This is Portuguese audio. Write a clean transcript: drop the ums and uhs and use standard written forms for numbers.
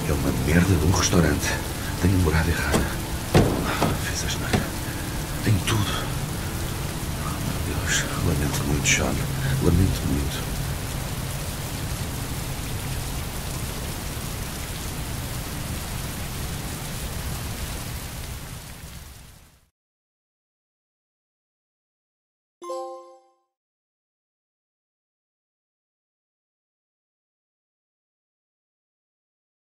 É uma merda de um restaurante. Tenho a morada errada. Fiz asneira. Tenho tudo. Oh, meu Deus. Lamento muito, Sean. Lamento muito.